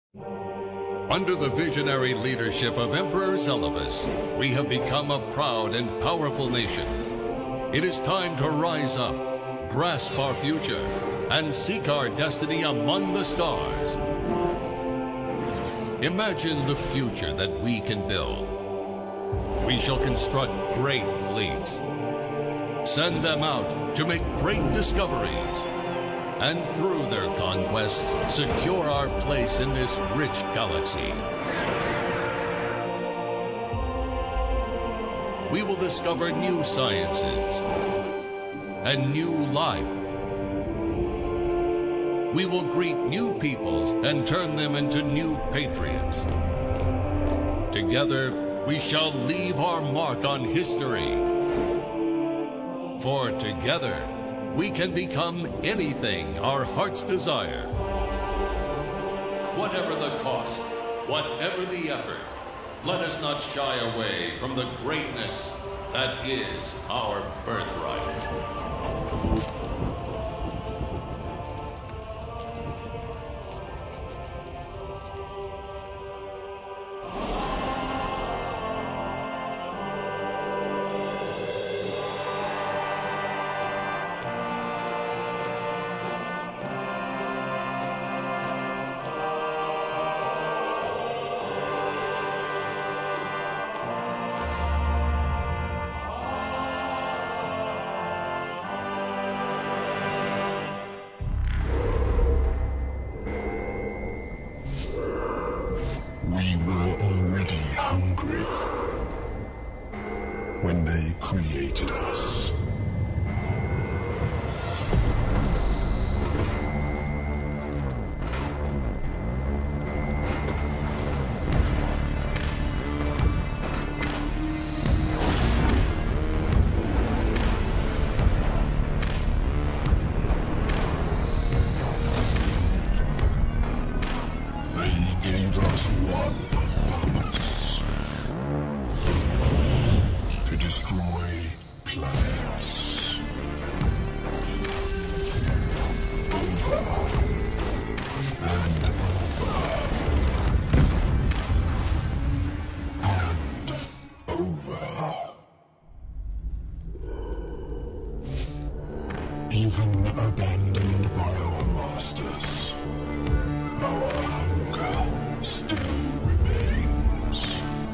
Under the visionary leadership of Emperor Zelivus, we have become a proud and powerful nation. It is time to rise up, grasp our future, and seek our destiny among the stars. Imagine the future that we can build. We shall construct great fleets, send them out to make great discoveries, and through their conquests, secure our place in this rich galaxy. We will discover new sciences and new life. We will greet new peoples and turn them into new patriots. Together, we shall leave our mark on history. For together, we can become anything our hearts desire. Whatever the cost, whatever the effort, let us not shy away from the greatness that is our birthright. We were already hungry when they created us. Even abandoned by our masters, our hunger still remains.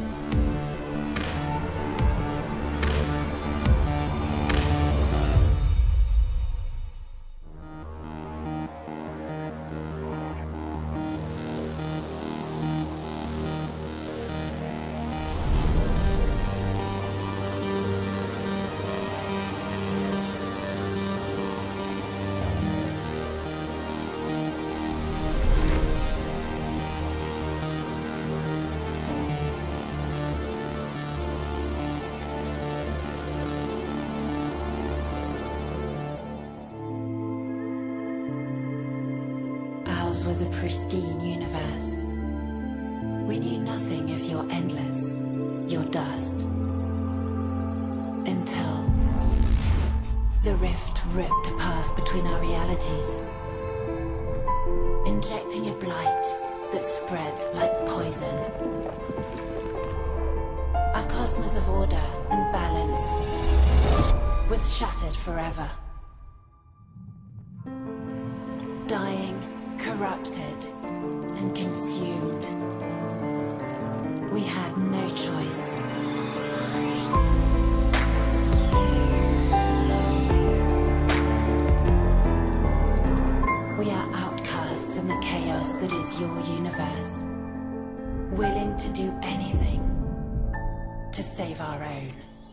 Ours was a pristine universe. We knew nothing of your endless, your dust. Until the rift ripped a path between our realities, injecting a blight that spread like poison. Our cosmos of order and balance was shattered forever. Dying, corrupted, and consumed. We had no choice. We are outcasts in the chaos that is your universe, willing to do anything to save our own.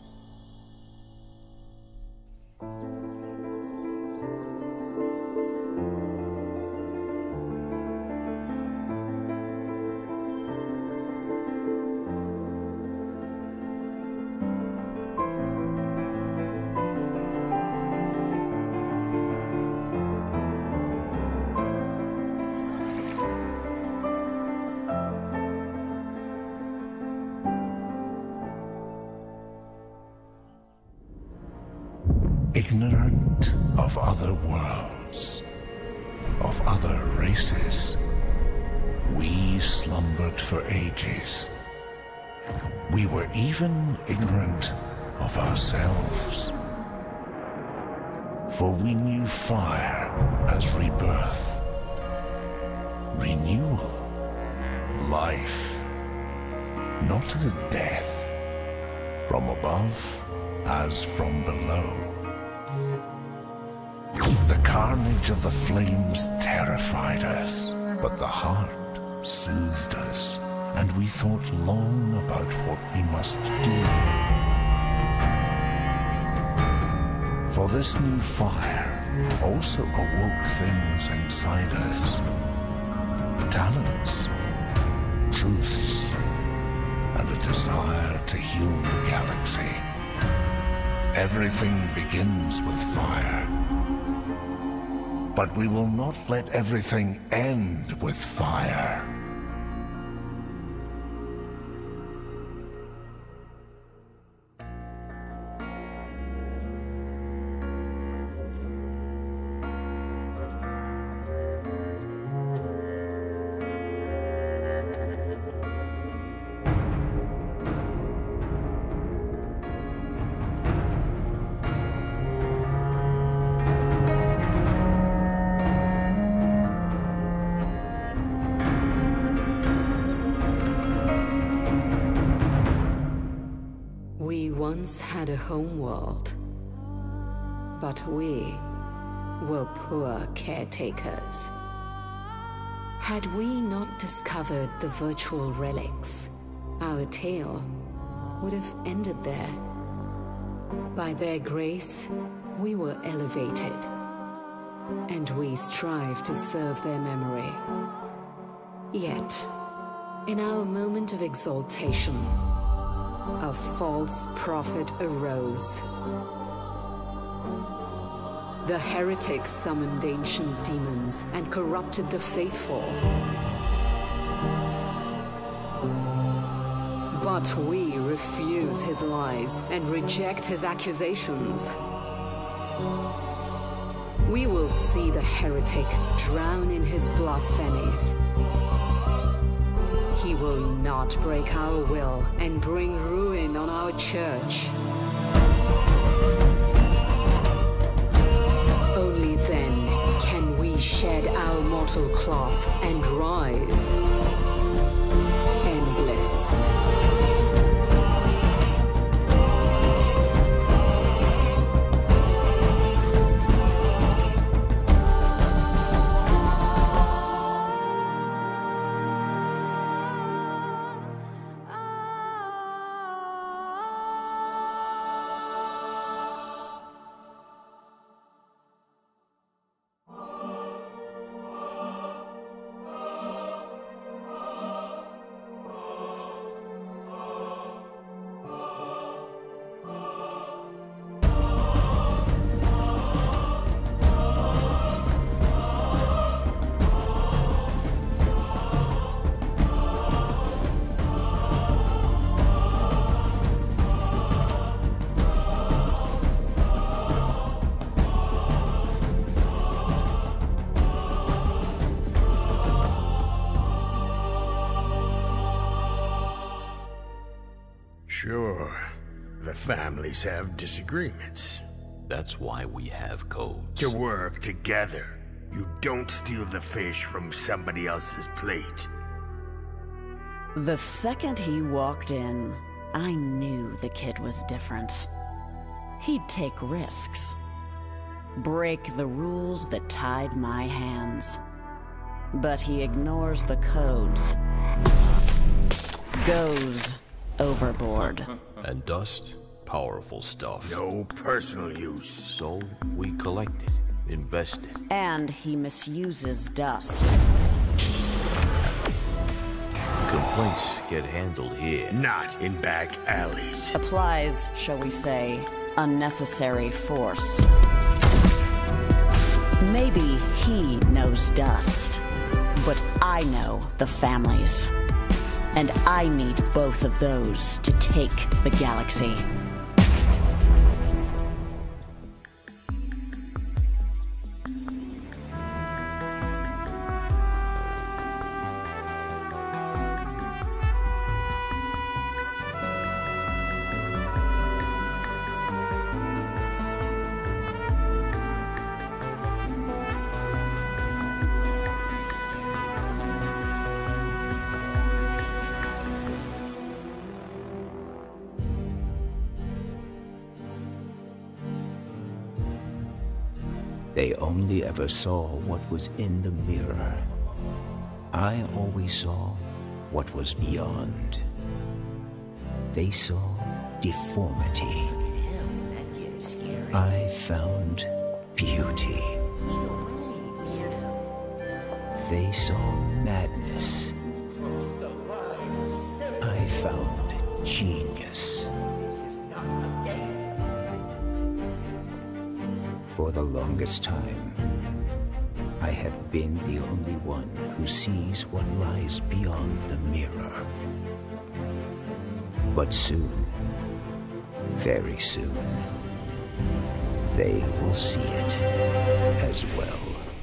Ignorant of other worlds, of other races, we slumbered for ages. We were even ignorant of ourselves. For we knew fire as rebirth, renewal, life, not as death, from above as from below. The carnage of the flames terrified us, but the heart soothed us, and we thought long about what we must do. For this new fire also awoke things inside us. Talents, truths, and a desire to heal the galaxy. Everything begins with fire. But we will not let everything end with fire. We once had a homeworld, but we were poor caretakers. Had we not discovered the virtual relics, our tale would have ended there. By their grace, we were elevated, and we strive to serve their memory. Yet, in our moment of exaltation, a false prophet arose. The heretics summoned ancient demons and corrupted the faithful. But we refuse his lies and reject his accusations. We will see the heretic drown in his blasphemies. He will not break our will and bring ruin on our church. Only then can we shed our mortal cloth and rise endless. Sure, the families have disagreements. That's why we have codes. To work together. You don't steal the fish from somebody else's plate. The second he walked in, I knew the kid was different. He'd take risks. Break the rules that tied my hands. But he ignores the codes. Goes overboard. And dust, powerful stuff. No personal use. So we collect it, invest it. And he misuses dust. Complaints get handled here. Not in back alleys. Applies, shall we say, unnecessary force. Maybe he knows dust, but I know the families. And I need both of those to take the galaxy. They only ever saw what was in the mirror. I always saw what was beyond. They saw deformity. I found beauty. They saw madness. I found genius. For the longest time, I have been the only one who sees what lies beyond the mirror. But soon, very soon, they will see it as well.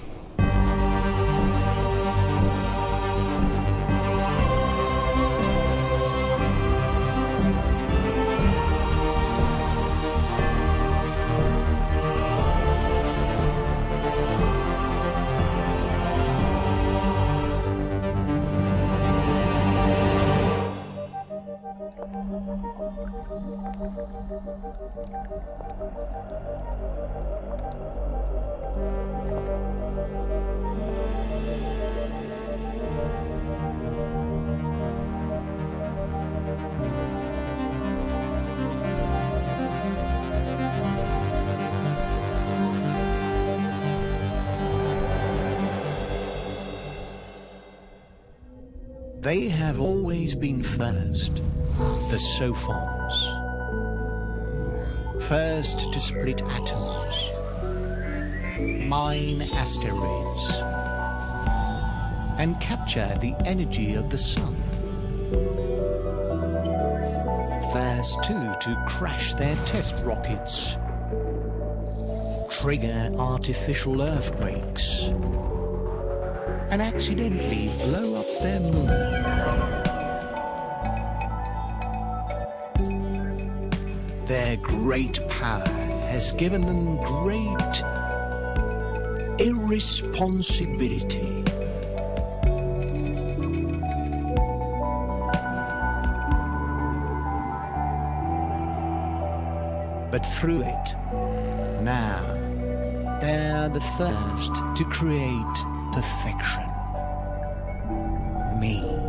They have always been first, the Sophons. First to split atoms, mine asteroids, and capture the energy of the sun. First, too, to crash their test rockets, trigger artificial earthquakes, and accidentally blow up their moon. Their great power has given them great irresponsibility. But through it, now, they're the first to create perfection. Me.